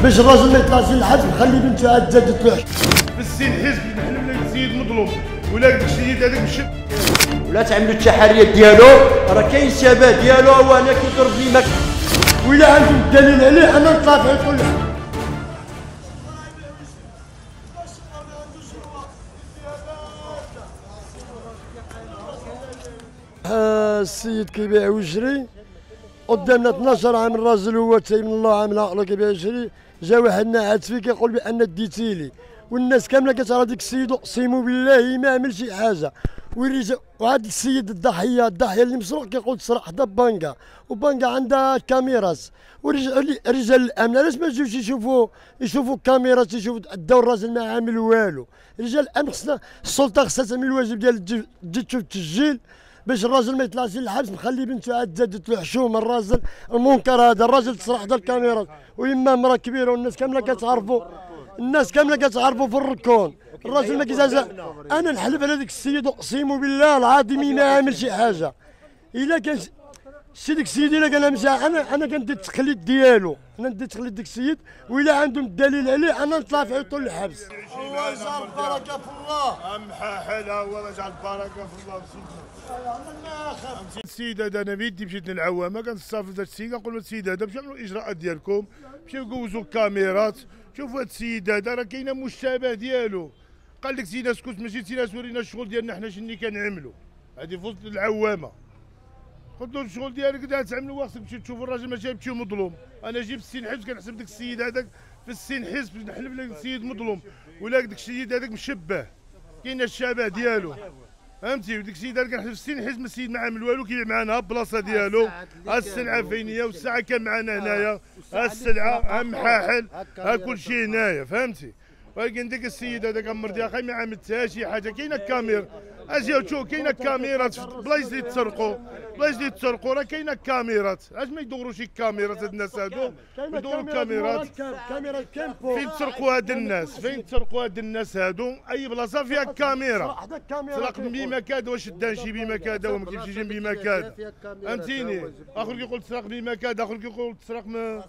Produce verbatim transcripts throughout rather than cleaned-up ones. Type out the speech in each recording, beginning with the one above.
باش الراجل ما يطلعش للحبس مخلي بنته تزاد تلوح. في السين حزب نحن ولا السيد مظلوم ولا داك السيد هذاك مشى. ولا تعملوا التحريات ديالو راه كاين شباب ديالو هو انا كيضرب لي مك. وإلا عندهم الدليل عليه انا نطلع فيه كل حاجه. السيد كيبيع ويشري قدامنا اثناش عام، الراجل هو تايب من الله عامل عقله كيبيع ويشري. جا واحد ناعس فيه كيقول بان ديتيلي، والناس كامله كترى ديك السيد اقسم بالله ما عمل شي حاجه. ورجع وهذا السيد الضحيه الضحيه اللي مسروق كيقول تسرق حدا بانكا، وبانكا عندها كاميرات. ورجال رجال الامن علاش ما يجيوش يشوفوا يشوفوا الكاميرات، يشوفوا داو الراجل ما عامل والو. رجال الامن خصنا السلطه خصها تعمل الواجب ديال تجي تشوف التسجيل باش الراجل ما يطلعش للحبس مخلي بنته عاد زادت له حشومه. الراجل المنكر هذا الراجل تسرق حدا الكاميرات، ويما مرا كبيره والناس كامله كتعرفوا، الناس كامله كتعرفوا في الركون. الراجل ما كيزعزع. انا نحلف على ديك السيد اقسم بالله العظيم ما عامل شي حاجه. الا كان شي ديك السيد الا كان مشى انا انا كندير التقليد ديالو، انا ندير تقليد ديك السيد، والا عندهم الدليل عليه انا نطلع في طول الحبس. الله يجعل البركه في الله. ام حاحلها هو يجعل البركه في الله. السيد هذا انا بيدي مشيت للعوامه كنستافز هذا السيد كنقول له السيد هذا مشيو عملوا الاجراءات ديالكم، مشيو جوزوا الكاميرات. شوفوا هذا السيد هذا راه كاينه مشابه ديالو. قال لك سيدي اسكت ماشي سيدي ورينا الشغل ديالنا حنا شنو كنعملوا. هذه في وسط العوامه. قلت له الشغل ديالك دا تعملوا خاصك تمشي تشوف الراجل ما جايبتيه مظلوم. انا جبت السين حزب كنحسب داك السيد هذاك في السين حزب نحلف لك السيد مظلوم ولا داك السيد هذاك مشبه كاين الشبه ديالو فهمتي. وديك السيد هذاك كنحلف في السين حزب السيد ما عامل والو كيبيع معنا البلاصه ديالو. ها السلعه فين هي والساعه كان معنا هنايا. ها السلعه ها محاحل ها كلشي هنايا فهمتي. ولكن داك السيد هذاك مرضي اخي ما عمل حتى شي حاجه. كاينه الكاميرا اجيو تشوف كاينه الكاميرات في بلايص اللي تسرقوا بلايص اللي تسرقوا راه كاينه الكاميرات. علاش ما يدوروا شي كاميرات هاد الناس هادو يدوروا الكاميرات فين تسرقوا هاد الناس فين تسرقوا هاد الناس هادو. اي بلاصه فيها كاميرا سرق بما كذا واش دان شي بما كذا وما كيمشي جنب بما كذا فهمتيني. اخر كيقول تسرق بما كذا اخر كيقول تسرق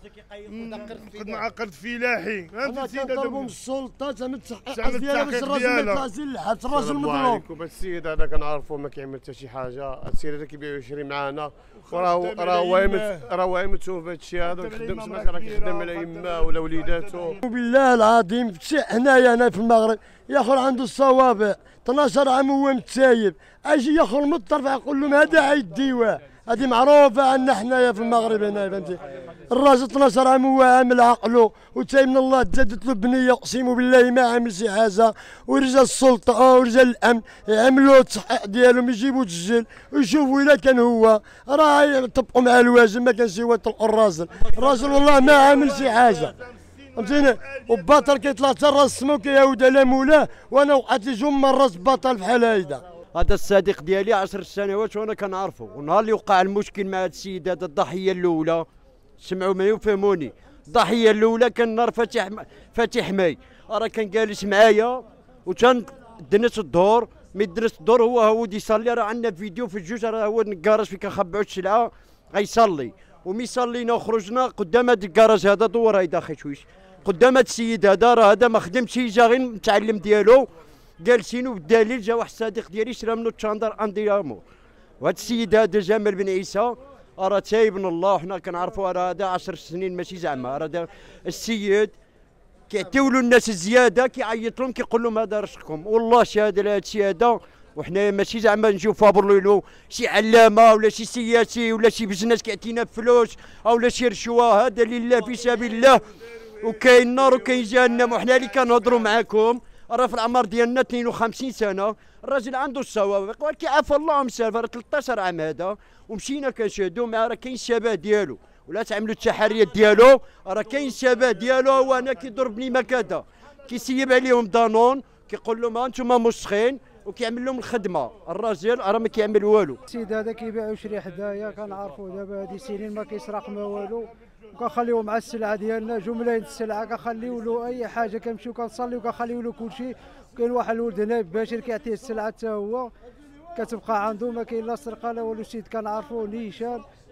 قد معقد فلاحي فهمتي. السيد هذا من السلطه تعمل التحقيق ديالها باش الراجل ما يطلعش للحبس. الراجل مظلوم. السيد هذا كنعرفوه ما كيعمل حتى شي حاجه. السيد هذا كيبيع ويشري معانا وراه راه وايمت راه وايمت في هذا الشيء هذا ويخدم سمعت راه كيخدم على يماه ولا وليداتو. بالله العظيم هنايا انا في المغرب يا اخو عنده الصوابع اثناش عام هو متسايب. اجي يا اخو من الطرف يقول لهم هذا عيد ديواه. هذه معروفه عندنا حنايا في المغرب هنا فهمتي. الراجل اثناش عام هو عامل عقله وتاي من الله تزادت له بنيه اقسم بالله ما عامل شي حاجه. ورجال السلطه ورجال الامن يعملوا التحقيق ديالهم يجيبوا تسجيل ويشوفوا الا كان هو راه يطبقوا مع الواجب. ما كانش هو يطلقوا الراجل. الراجل والله ما عامل شي حاجه فهمتيني. وباطل كيطلع حتى راس السما وكيعاود على مولاه. وانا وقعت لي جوج مرات بطل بحال هيدا. هذا الصديق ديالي عشر سنوات وانا كنعرفه. ونهار اللي وقع المشكل مع هذا السيد هذا الضحيه الاولى سمعوا ما يفهموني. الضحيه الاولى كان نهار فاتح فاتح ماي راه كان جالس معايا وكان دنس الظهر. مي دنس الظهر هو هو يصلي. راه عندنا فيديو في الجوج راه هو الكراج فين كنخبعوا السلعه غيصلي. ومي صلينا وخرجنا قدام هذا الكراج هذا دور هيدا خشويش قدام هذا السيد هذا. راه هذا ما خدمش جا غير متعلم ديالو جالسين. وبالدليل جا واحد الصديق ديالي شرا منه تشاندر انديامو. وهذا السيد هذا جمال بن عيسى راه تايب من الله وحنا كنعرفوا. راه هذا عشر سنين ماشي زعما. راه السيد كيعطيو له الناس الزياده كيعيط لهم كيقول لهم هذا رشقكم. والله شهاده لهذا الشيء هذا. وحنا ماشي زعما نجيو فابرلو له شي علامه ولا شي سياسي ولا شي بزنس كيعطينا فلوس او لا شي رشوه. هذا لله في سبيل الله. وكاين نار وكاين جهنم. وحنا اللي كنهضروا معاكم راه في العمر ديالنا اثنين وخمسين سنه. الراجل عنده السوابق ولكن عفا الله مسالفه. راه ثلاثطاش عام هذا ومشينا كنشاهدوا معاه. راه كاين الشباب ديالو ولا تعملوا التحريات ديالو. راه كاين الشباب ديالو هو انا كيضربني ما كذا كيسيب عليهم دانون كيقول لهم ها انتم مسخين وكيعمل لهم الخدمه. الراجل راه ما كيعمل والو. السيد هذا كيبيع ويشري حدايا كنعرفوه دابا هذه سنين ما كيسرق ما والو. وكنخليو مع السلعه ديالنا جمله السلعه كنخليو له اي حاجه كنمشيو كنصليو كنخليو له كلشي. وكاين واحد الولد هنا باشر كيعطيه السلعه حتى هو كتبقى عنده ما كاين لا سرقه لا والو. السيد كنعرفوه نيشان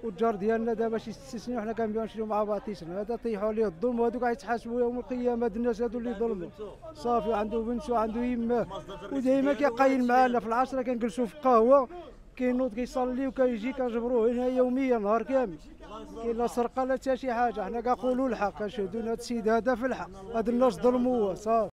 والجار ديالنا دابا شي ست سنين وحنا كنبيعو نشريو مع باطيسنا، هذا طيحوا عليه الظلم وهذوك غيتحاسبوا يوم القيامه. هاد الناس هادو اللي ظلموا صافي، عنده بنت وعنده يماه وديما كيقايل معانا في العشره كنجلسوا في قهوه، كينوض كيصلي وكيجي كنجبروه هنا يوميا نهار كامل. كاين لا سرقه لا حتى شي حاجه، حنا كنقولوا الحق، كنشهدوا هذا السيد هذا في الحق، هاد الناس ظلموه صافي.